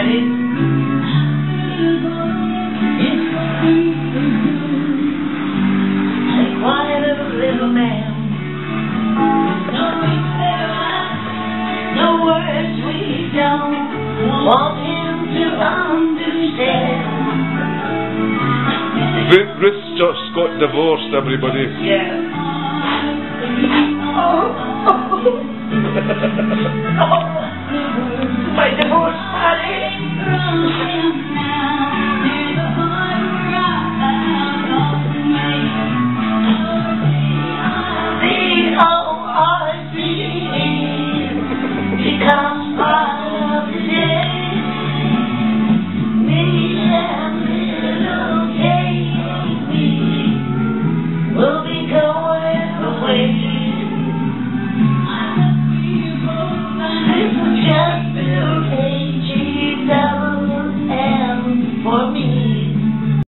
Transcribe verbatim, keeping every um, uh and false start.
Ready? A quiet little man. No words we don't want him to understand. Ruth just got divorced, everybody. Yeah. Oh, oh. Oh. My divorce party. The O R C becomes part of the day. Me and little Katie will be going away. This is just little K G double M for me.